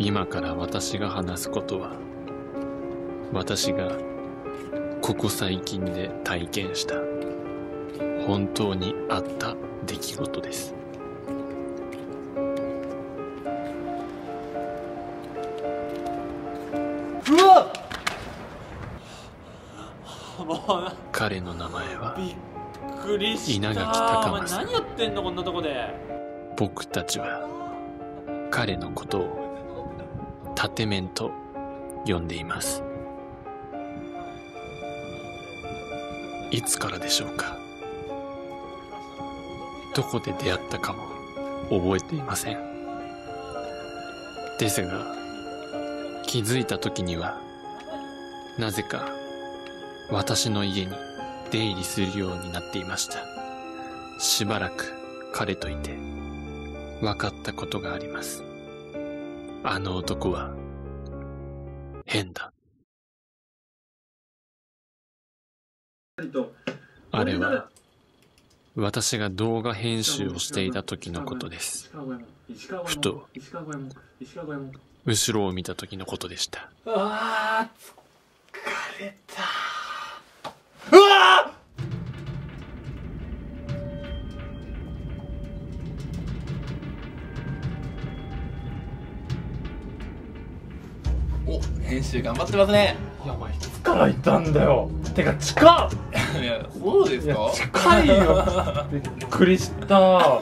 今から私が話すことは、私がここ最近で体験した本当にあった出来事です。 うわっ、 彼の名前はびっくりした。 稲垣高お前政。 何やってんのこんなとこで。 僕たちは彼のことを縦面と呼んでいます。いつからでしょうか。どこで出会ったかも覚えていません。ですが、気づいた時にはなぜか私の家に出入りするようになっていました。しばらく彼といて分かったことがあります。あの男は変だ。あれは私が動画編集をしていた時のことです。ふと後ろを見た時のことでした。 あー、疲れた。うわお、編集頑張ってますね。 いや、お前いつからいたんだよ。てか近っ。 いや、そうですか。 近いよ。びっくりした。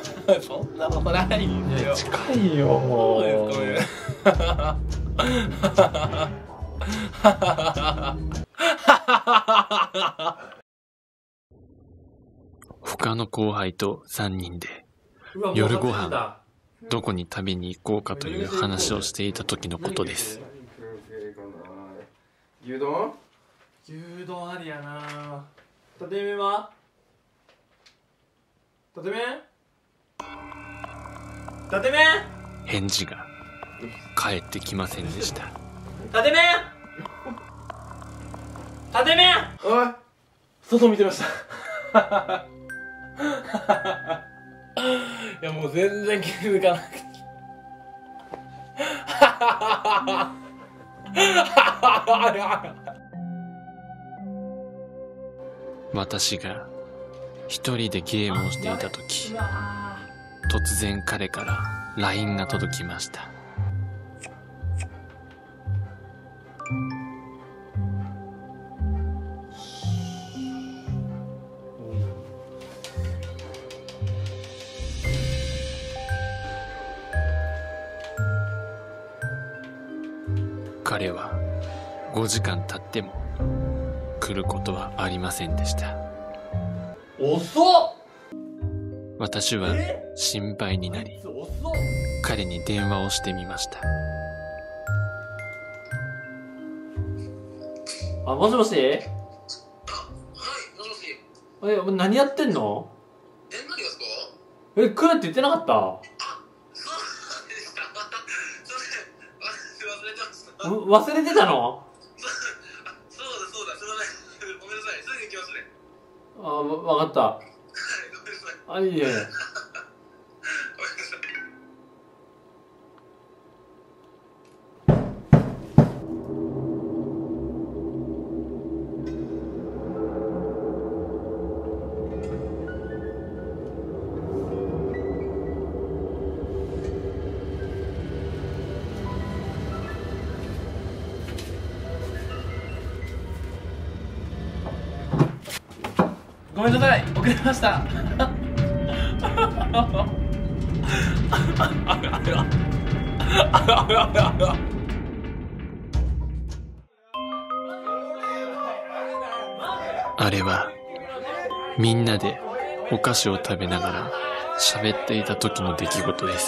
そんなことないんだよ。 近いよ、もう。 そうですかね。 他の後輩と3人で夜ご飯どこに食べに行こうかという話をしていた時のことです。 牛丼？ 牛丼ありやな。縦麺は？縦麺？縦麺？ 返事が返ってきませんでした。 縦麺？縦麺？ おい、 外見てました。 いやもう全然気づかなくて。 私が一人でゲームをしていた時、突然彼から LINE が届きました。彼は5時間経っても来ることはありませんでした。 遅っ。 私は心配になり、彼に電話をしてみました。 あ、もしもし？ はい、もしもし。 何やってんの？ 何がですか？ 来るって言ってなかった？ そうでした。すいません、忘れてました。 忘れてたの？ そうだ、すみません。ごめんなさい、すぐ行きますね。 わかった。 はい、ごめんなさい。 いいえ。 ごめんなさい。 ごめんなさい、遅れました。 あれはみんなでお菓子を食べながら喋っていた時の出来事です。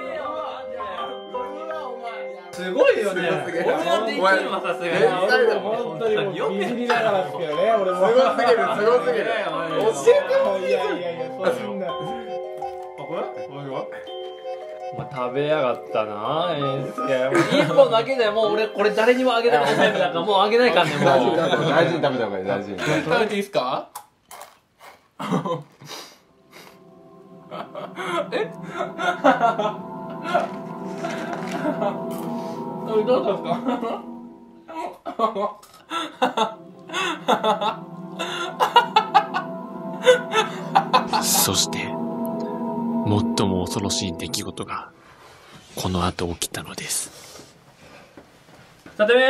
すごいよね。俺なんて言ってるのはさすがに。本当にもうビビりながらですけどね。俺も。 すごすぎる、すごすぎる。教えてほしい。 いや、そんな。 あ、これ？これは？ お前食べやがったな。一本だけでもう俺これ誰にもあげたことないからもうあげないからね。もう大事に食べた方がいい、大事に。食べていいですか？え？ どうだったんですか？ そして最も恐ろしい出来事がこの後起きたのです。 さてめ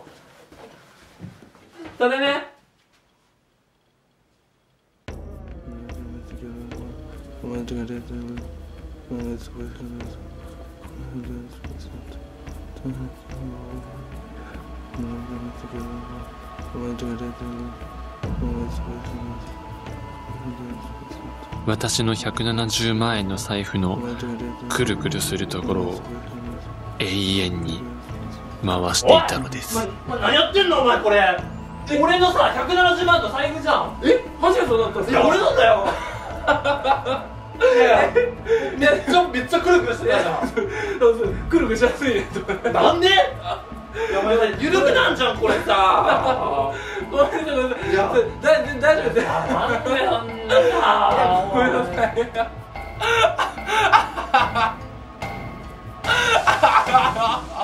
私の170万円の財布のくるくるするところを永遠に回していたのです。 何やってんのお前これ。俺のさ170万の財布じゃん。初めてそうなったんですか？いや俺なんだよ。めっちゃくるくるしてたじゃん。くるくるしやすいね。なんで？いやお前緩くなんじゃんこれさ。ごめんなさい。大丈夫です。なんでそんなさ。ごめんなさい。